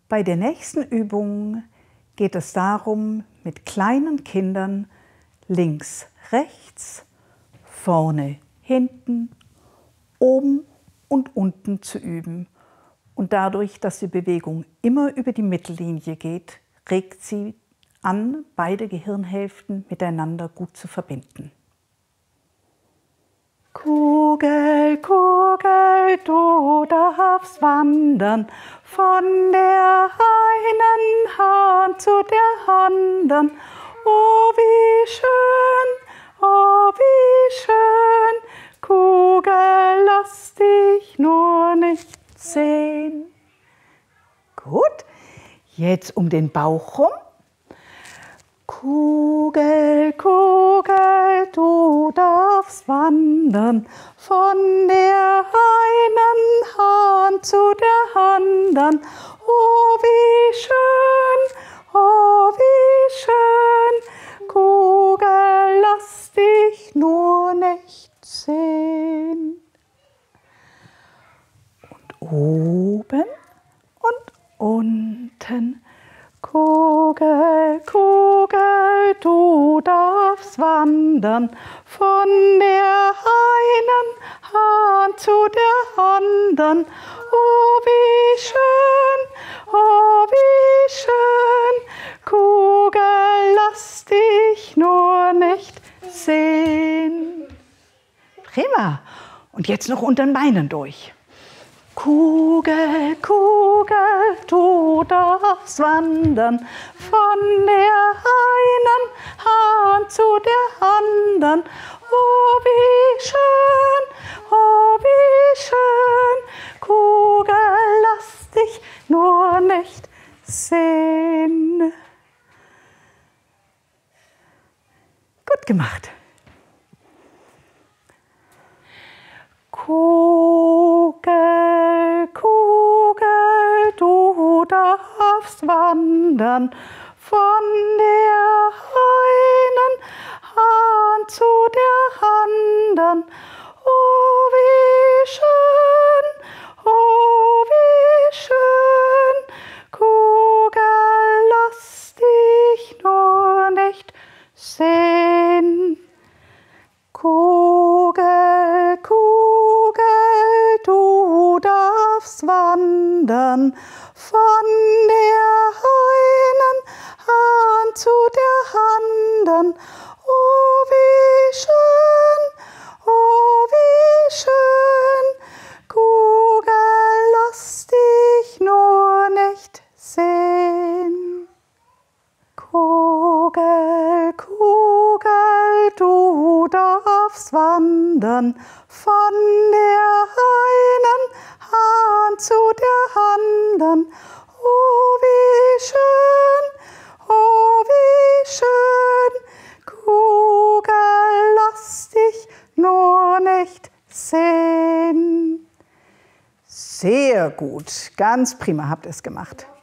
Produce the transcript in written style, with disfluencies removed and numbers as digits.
Bei der nächsten Übung geht es darum, mit kleinen Kindern links, rechts, vorne, hinten, oben und unten zu üben. Und dadurch, dass die Bewegung immer über die Mittellinie geht, regt sie an, beide Gehirnhälften miteinander gut zu verbinden. Kugel, Kugel, du darfst wandern, von der einen Hand zu der anderen. Oh, wie schön, oh, wie schön, Kugel, lass dich nur nicht sehen. Gut, jetzt um den Bauch rum. Kugel, Kugel, du darfst wandern, von der einen Hand zu der anderen. Oh, wie schön, oh, wie schön, Kugel, lass dich nur nicht sehen. Und oben und unten. Kugel, Kugel, du darfst wandern, von der einen Hand zu der anderen. Oh, wie schön, oh, wie schön, Kugel, lass dich nur nicht sehen. Prima. Und jetzt noch unter den Beinen durch. Kugel, Kugel, du darfst wandern, von der einen Hand zu der anderen. Oh, wie schön, oh, wie schön, Kugel, lass dich nur nicht sehen. Gut gemacht. Kugel, Kugel, du darfst wandern, von der einen Hand zu der anderen. Oh, wie schön, oh, wie schön, Kugel, lass dich nur nicht sehen. Kugel, Kugel, du darfst wandern, von der einen Hand zu der anderen. Oh, wie schön, oh, wie schön, Kugel, lass dich nur nicht sehen. Kugel, Kugel, du darfst wandern, von der einen Hand zu der anderen. Oh, wie schön, oh, wie schön, Kugel, lass dich nur nicht sehen. Sehr gut, ganz prima habt ihr es gemacht.